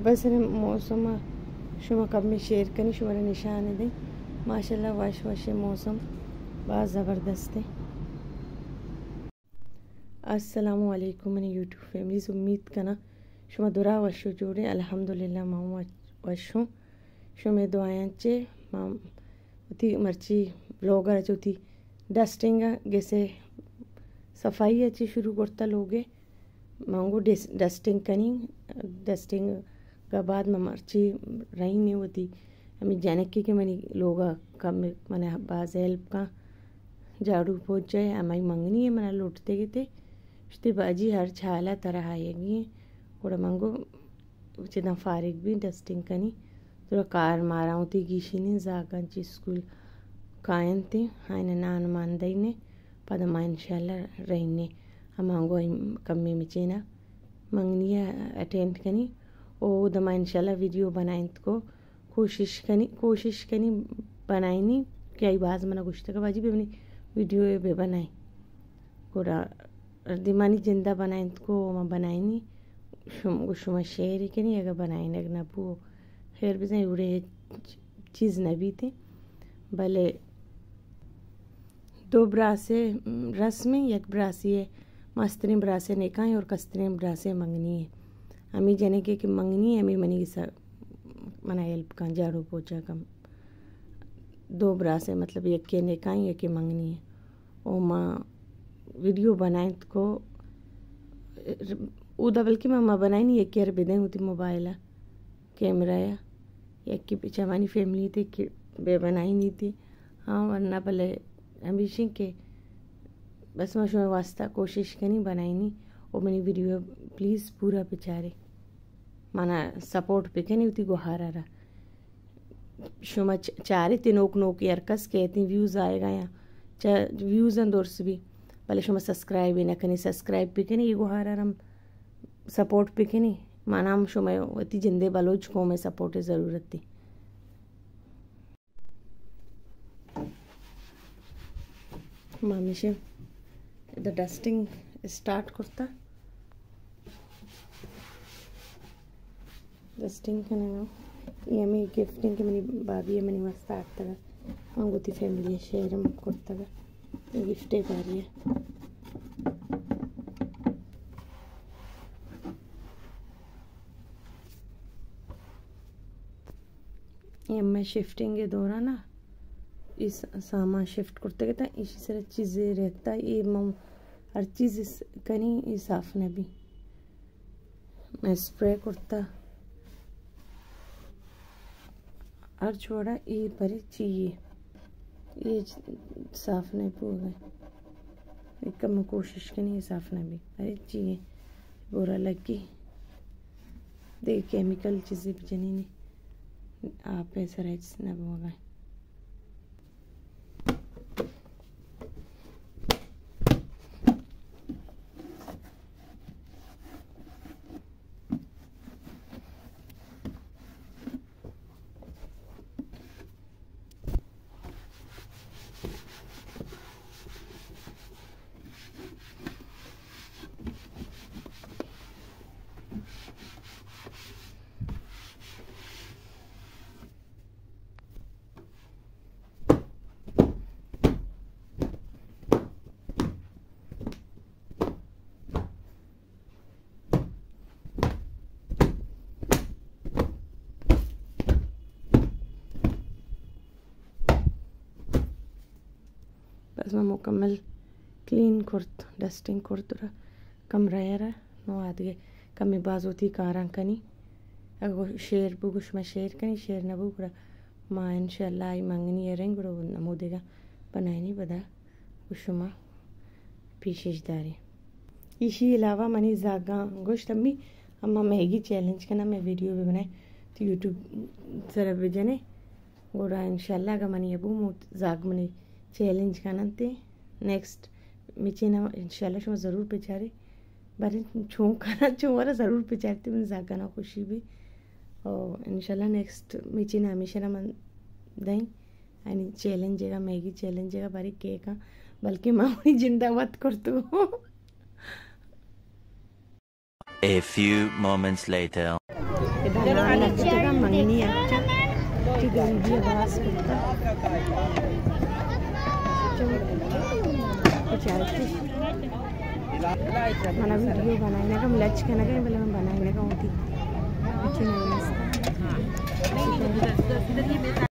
बस मौसम शुमा कब में शेयर कनी शुमा निशान दे माशाल्लाह वाश वाश मौसम बहुत ज़बरदस्त है। अस्सलामु अलैकुम मनी यूट्यूब फैमिलीज उम्मीद करना शुमा दुरा वशो जोड़े अल्हम्दुलिल्लाह माँ वशो शुमे दुआएं चे माँ उती मर्ची ब्लॉगर चौथी डस्टिंग जैसे सफाई अच्छी शुरू करता लोगे मांगो डस्टिंग कनी डस्टिंग का बाद मैं मर्ची रही नहीं होती हमें जानकी के मनी लोग कम मैंने बाज हेल्प का झाड़ू पोछ जाए हमारी मंगनी है मना लौटते गए थे उसते बाजी हर छाला तरह आएगी और मांगो जितना फारिग भी डस्टिंग कनी थोड़ा कार मारा होती गीशी नहीं जागा जी स्कूल कायन थे हाँ नान मानदई ने पदमा इंशाल्लाह रहने हमांगो कम्मी मिचेना मंगनी अटेंड कनी ओ दमा इंशाल्लाह वीडियो बनाए को कोशिश कनी बनाई नहीं क्या ही बाज मना कुछ तक बाजी भी अपनी वीडियो भी बनाई कोरा दिमानी जिंदा बनाए को मैं बनाई नहीं शुमा शेयर के नहीं अगर बनाए अगर ना पू खैर भी नहीं उड़े चीज़ न भी थे भले दो ब्रासे रस में एक ब्रासी है मस्तरी ब्रासे निकाय और कस्तरी ब्रासे मंगनी है हमें जने के मंगनी है हमें मनी की मना हेल्प का झाड़ू पोछा कम दो ब्रासे मतलब एक के निकाय एक के मंगनी है ओ माँ वीडियो बनाए को उदा बल्कि मैं बनाई नहीं एक केयर बिदे होती मोबाइल कैमरा या एक के पीछे हमारी फैमिली थी कि बे बनाई नहीं थी हाँ वरना भले हमेशा के बस मैं शुरू वास्ता कोशिश करी बनाई नहीं और मेरी वीडियो प्लीज़ पूरा बेचारे माना सपोर्ट पे के नहीं होती गुहारा रहा शुमा चारे तीनों नोक यरकस कहती व्यूज़ आएगा या चाहे व्यूज़ अंदोर्स भी भले शुमा सब्सक्राइब भी ना कनी सब्सक्राइब पे के नहीं ये गुहारा हम सपोर्ट पे के नहीं माना हम शुमा अति जिंदे बलोच को में सपोर्ट की ज़रूरत थी मामी से द डस्टिंग स्टार्ट करता डस्टिंग करने ये मैं गिफ्टिंग के मनी बाबी है मनी मस्त आता है अंगूठी फैमिली शेयर हम करता है गिफ्ट है बारी है ये मैं शिफ्टिंग के दौरान ना इस सामान शिफ्ट करते रहता इसी तरह चीज़ें रहता ये मम हर चीज़ कहीं ये साफ न भी मैं स्प्रे करता हर छोड़ा ये पर चाहिए ये साफ नहीं पूरा कम कोशिश करनी ये साफ न भी अरे चाहिए बुरा लगी देख केमिकल चीज़ें भी जनी नहीं आप ऐसा राइट्स न बोगा बस मैं मुकम्मल क्लीन कुर्त डस्टिंग कुर्त कमरा यारा नो आदगे कमी बाज होती कारां कनी अगर शेर बुगुश में शेर कनी शेर न बुगड़ा माँ इंशाल्लाह आई मंगनी है रेंग गुड़ा नमो देगा बनाए नहीं बदा उशुमा पीशेजदारी इसी अलावा मनी जागा गोश्त अम्मी अम्मा मैगी चैलेंज करना मैं वीडियो भी बनाए तो यूट्यूब जरा भेजने गुड़ा इंशाल्लाह अगर मनी अबू मुत जाग मनी चैलेंज करना थे नेक्स्ट मिचे ना इंशाल्लाह शुमा ज़रूर बेचारे बारे छू करना छू वाला ज़रूर बेचारती मैं जागा ना खुशी भी और इंशाल्लाह नेक्स्ट मिचे ना हमेशा ना मन दें यानी चैलेंज है मैगी चैलेंज है बारी केक बल्कि मामूली जिंदा मत कर तू A few moments later. Idan kita mangini aja, tiga dia bahas kita. mana video बनाने का लच करने का पहले मैं बनाने का होती अच्छी नहीं